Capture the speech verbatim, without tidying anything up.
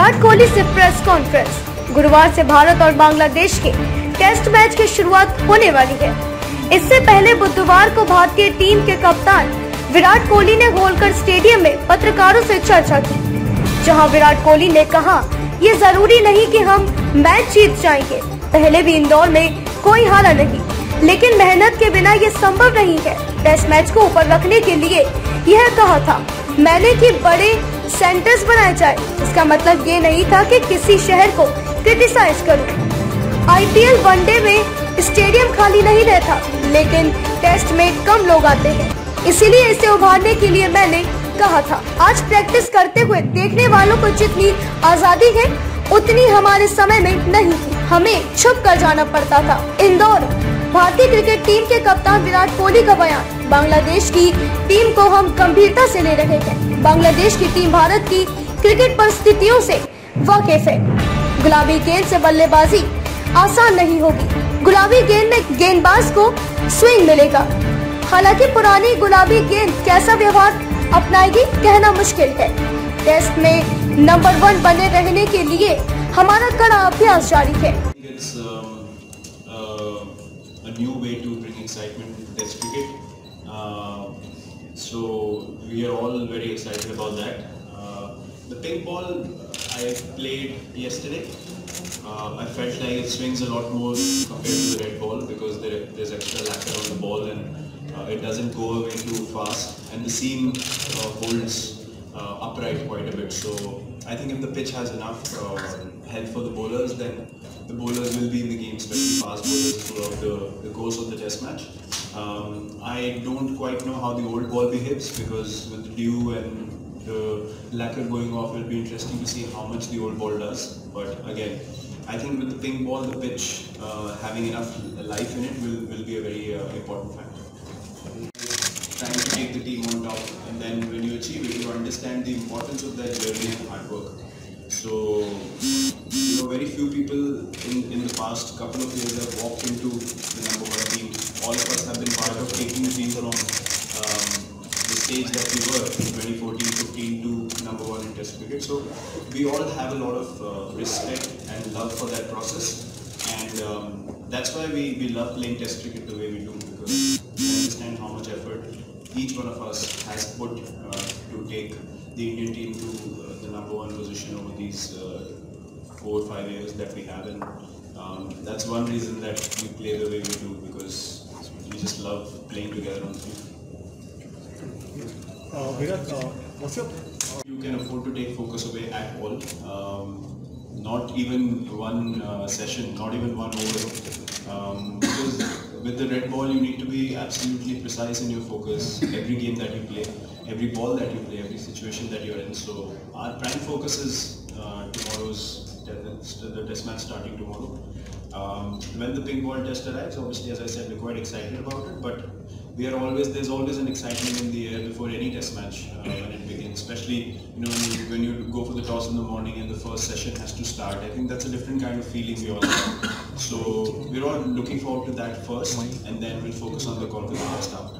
विराट कोहली से press conference. गुरुवार से भारत और बांग्लादेश के टेस्ट मैच की शुरुआत होने वाली है। इससे पहले बुधवार को भारतीय टीम के कप्तान विराट कोहली ने होलकर स्टेडियम में पत्रकारों से चर्चा की, जहां विराट कोहली ने कहा, ये जरूरी नहीं कि हम मैच जीत जाएंगे। पहले भी इंदौर में कोई हारा नहीं, लेकिन मेहनत के बिना ये संभव नहीं है। टेस्ट मैच को ऊपर रखने के लिए यह कहा था मैंने कि बड़े सेंटर्स बनाए जाए। इसका मतलब ये नहीं था कि किसी शहर को क्रिटिसाइज करूं। आईपीएल वनडे में स्टेडियम खाली नहीं रहता, लेकिन टेस्ट में कम लोग आते हैं, इसीलिए इसे उभारने के लिए मैंने कहा था। आज प्रैक्टिस करते हुए देखने वालों को जितनी आजादी है उतनी हमारे समय में नहीं थी। हमें छुप कर जाना पड़ता था। इंदौर भारतीय क्रिकेट टीम के कप्तान विराट कोहली का बयान। बांग्लादेश की टीम को हम गंभीरता से ले रहे हैं। बांग्लादेश की टीम भारत की क्रिकेट परिस्थितियों से वाकिफ है। गुलाबी गेंद से बल्लेबाजी आसान नहीं होगी। गुलाबी गेंद में गेंदबाज को स्विंग मिलेगा। हालांकि पुरानी गुलाबी गेंद कैसा व्यवहार अपनाएगी कहना मुश्किल है। टेस्ट में नंबर वन बने रहने के लिए हमारा कड़ा अभ्यास जारी है। A new way to bring excitement to Test cricket. Uh, so we are all very excited about that. Uh, the pink ball I played yesterday. Uh, I felt like it swings a lot more compared to the red ball because there, there's extra lacquer on the ball and uh, it doesn't go away too fast, and the seam uh, holds uh, upright quite a bit. So I think if the pitch has enough uh, help for the bowlers, then the bowlers will be in the game, especially fast bowlers throughout the, the course of the test match. Um, I don't quite know how the old ball behaves because with the dew and the lacquer going off, it will be interesting to see how much the old ball does. But again, I think with the pink ball, the pitch uh, having enough life in it will, will be a very uh, important factor. Trying to take the team on top, and then when you achieve it, you understand the importance of that journey and hard work. So, you know, very few people in, in the past couple of years have walked into the number one team. All of us have been part of taking the team from um, the stage that we were in twenty fourteen fifteen to number one in Test cricket. So, we all have a lot of uh, respect and love for that process, and um, that's why we, we love playing Test cricket the way we do, because we understand how much effort each one of us has put uh, to take the Indian team to uh, the number one position over these uh, four or five years that we have, and um, that's one reason that we play the way we do, because we just love playing together on the field. Uh, Virat, uh, what's your... You can afford to take focus away at all. Um, not even one uh, session, not even one over. Um, because with the red ball, you need to be absolutely precise in your focus. Every game that you play, every ball that you play, every situation that you're in. So our prime focus is uh, tomorrow's the test match starting tomorrow. Um, when the pink ball test arrives, obviously, as I said, we're quite excited about it. But we are always there's always an excitement in the air before any test match uh, when it begins. Especially, you know, when you, when you go for the toss in the morning and the first session has to start. I think that's a different kind of feeling we all have. So we're all looking forward to that first, and then we'll focus on the call for the first half.